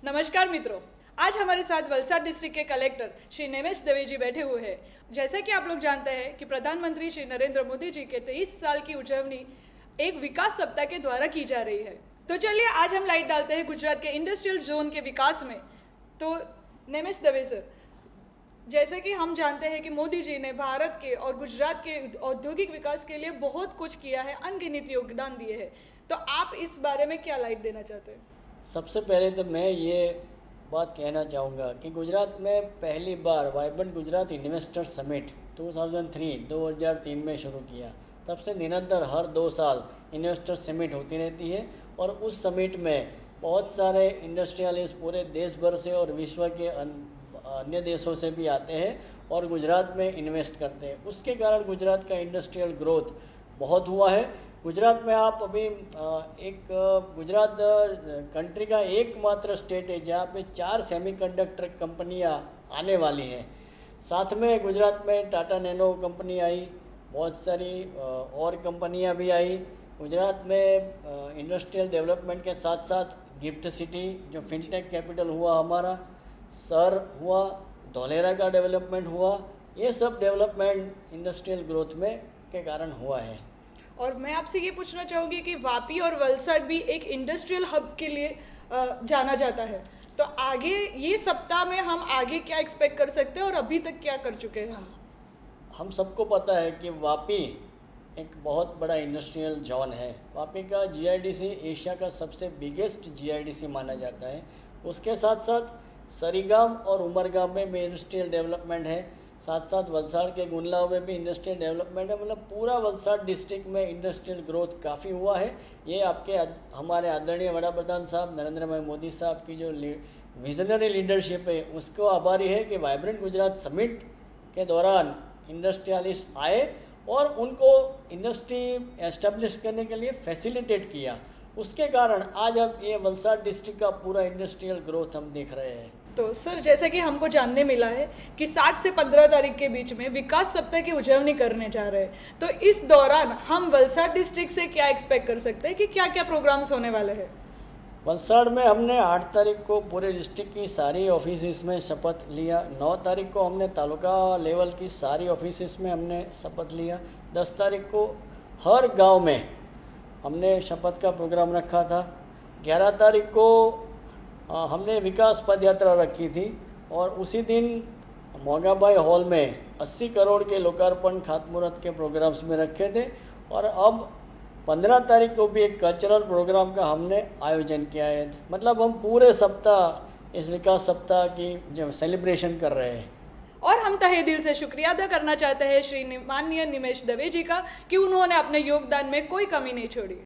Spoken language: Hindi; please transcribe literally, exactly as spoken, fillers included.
नमस्कार मित्रों, आज हमारे साथ वलसाड डिस्ट्रिक्ट के कलेक्टर श्री निमेश दवे जी बैठे हुए हैं। जैसे कि आप लोग जानते हैं कि प्रधानमंत्री श्री नरेंद्र मोदी जी के तेईस साल की उजवनी एक विकास सप्ताह के द्वारा की जा रही है। तो चलिए आज हम लाइट डालते हैं गुजरात के इंडस्ट्रियल जोन के विकास में। तो निमेश दवे सर, जैसे कि हम जानते हैं कि मोदी जी ने भारत के और गुजरात के औद्योगिक विकास के लिए बहुत कुछ किया है, अनगिनत योगदान दिए हैं। तो आप इस बारे में क्या लाइट देना चाहते हैं? सबसे पहले तो मैं ये बात कहना चाहूँगा कि गुजरात में पहली बार वाइब्रेंट गुजरात इन्वेस्टर समिट दो हज़ार तीन में शुरू किया। तब से निरंतर हर दो साल इन्वेस्टर समिट होती रहती है और उस समिट में बहुत सारे इंडस्ट्रियलिस्ट पूरे देश भर से और विश्व के अन्य देशों से भी आते हैं और गुजरात में इन्वेस्ट करते हैं। उसके कारण गुजरात का इंडस्ट्रियल ग्रोथ बहुत हुआ है। गुजरात में आप अभी एक गुजरात कंट्री का एकमात्र स्टेट है जहाँ पे चार सेमीकंडक्टर कंपनियाँ आने वाली हैं। साथ में गुजरात में टाटा नैनो कंपनी आई, बहुत सारी और कंपनियाँ भी आई। गुजरात में इंडस्ट्रियल डेवलपमेंट के साथ साथ गिफ्ट सिटी जो फिनटेक कैपिटल हुआ हमारा, सर हुआ, धोलेरा का डेवलपमेंट हुआ। ये सब डेवलपमेंट इंडस्ट्रियल ग्रोथ में के कारण हुआ है। और मैं आपसे ये पूछना चाहूँगी कि वापी और वलसाड भी एक इंडस्ट्रियल हब के लिए जाना जाता है, तो आगे ये सप्ताह में हम आगे क्या एक्सपेक्ट कर सकते हैं और अभी तक क्या कर चुके हैं हम? हम सबको पता है कि वापी एक बहुत बड़ा इंडस्ट्रियल जोन है। वापी का जीआईडीसी एशिया का सबसे बिगेस्ट जीआईडीसी माना जाता है। उसके साथ साथ सरीगाम और उमरगाम में भी इंडस्ट्रियल डेवलपमेंट है। साथ साथ वलसाड के गुंडलाव में भी इंडस्ट्रियल डेवलपमेंट है। मतलब पूरा वलसाड डिस्ट्रिक्ट में इंडस्ट्रियल ग्रोथ काफ़ी हुआ है। ये आपके हमारे आदरणीय वड़ा प्रधान साहब नरेंद्र भाई मोदी साहब की जो विजनरी लीडरशिप है उसको आभारी है कि वाइब्रेंट गुजरात समिट के दौरान इंडस्ट्रियलिस्ट आए और उनको इंडस्ट्री एस्टेब्लिश करने के लिए फैसिलिटेट किया। उसके कारण आज अब ये वलसाड डिस्ट्रिक्ट का पूरा इंडस्ट्रियल ग्रोथ हम देख रहे हैं। तो सर, जैसे कि हमको जानने मिला है कि सात से पंद्रह तारीख के बीच में विकास सप्ताह की उजवनी करने जा रहे हैं, तो इस दौरान हम वलसाड डिस्ट्रिक्ट से क्या एक्सपेक्ट कर सकते हैं कि क्या क्या प्रोग्राम्स होने वाले हैं? वलसाड में हमने आठ तारीख को पूरे डिस्ट्रिक्ट की सारी ऑफिस में शपथ लिया। नौ तारीख को हमने तालुका लेवल की सारी ऑफिस में हमने शपथ लिया। दस तारीख को हर गांव में हमने शपथ का प्रोग्राम रखा था। ग्यारह तारीख को आ, हमने विकास पद यात्रा रखी थी और उसी दिन मोगाबाई हॉल में अस्सी करोड़ के लोकार्पण खातमुहूर्त के प्रोग्राम्स में रखे थे। और अब पंद्रह तारीख को भी एक कल्चरल प्रोग्राम का हमने आयोजन किया है। मतलब हम पूरे सप्ताह इस विकास सप्ताह की जो सेलिब्रेशन कर रहे हैं। और हम तहे दिल से शुक्रिया अदा करना चाहते हैं श्री माननीय निमेश दवे जी का कि उन्होंने अपने योगदान में कोई कमी नहीं छोड़ी।